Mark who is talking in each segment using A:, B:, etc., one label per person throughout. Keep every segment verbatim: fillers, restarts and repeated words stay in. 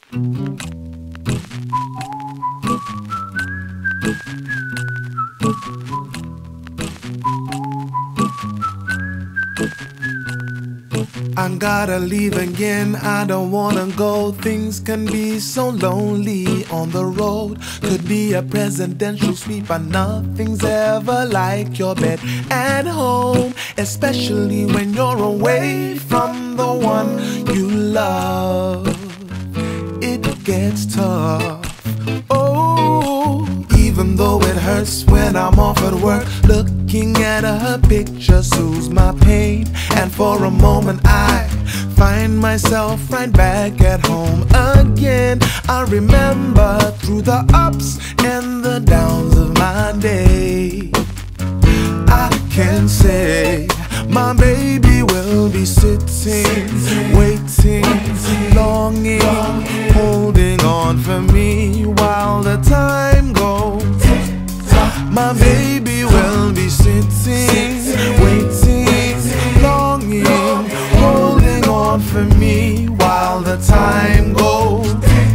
A: I gotta leave again, I don't wanna go. Things can be so lonely on the road. Could be a presidential suite, but nothing's ever like your bed at home. Especially when you're away from the one you love. It gets tough. Oh, even though it hurts when I'm off at work, looking at her picture soothes my pain. And for a moment I find myself right back at home again. I remember through the ups and the downs of my day. I can say my baby will be sitting, waiting, longing, holding on for me while the time goes. My baby will be sitting, waiting, longing, holding on for me while the time goes.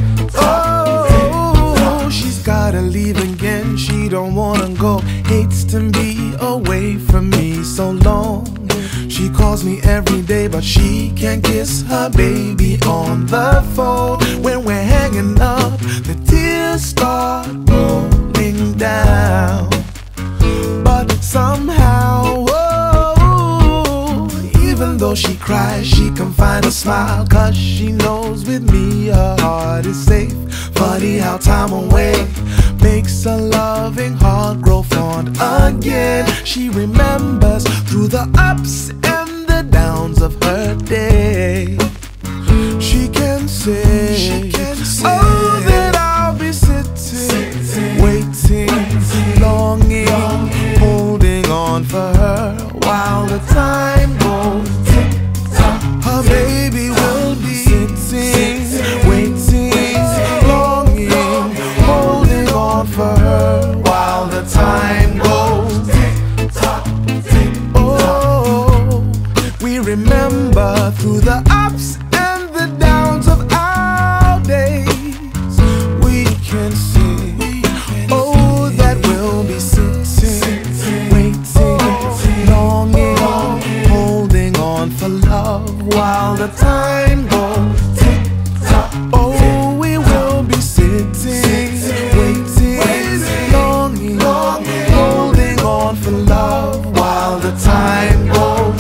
A: Oh, she's gotta leave again, she don't wanna go. Hates to be away from me so long. She calls me every day, but she can't kiss her baby on the phone. When we're hanging up, the tears start rolling down. But somehow, oh, even though she cries, she can find a smile, 'cause she knows with me her heart is safe. Funny how time away makes a loving heart grow fond again. She remembers through the ups and the downs of her day. She can say, she can say oh, that I'll be sitting, waiting, longing, holding on for her while the time goes. Her baby will be sitting, waiting, longing, holding on for her while the time goes. Oh, we remember through the ups and the downs of our days. We can see, oh, that we'll be sitting, waiting, longing, holding on for love while the time goes. Oh, we will be sitting, waiting, longing, holding on for love while the time goes.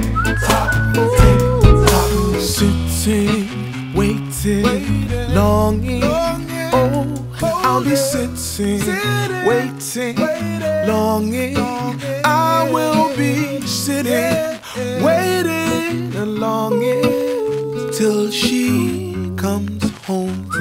A: Sitting, waiting, longing. Oh, I'll be sitting, waiting, longing. I will be sitting, waiting and longing till she comes home.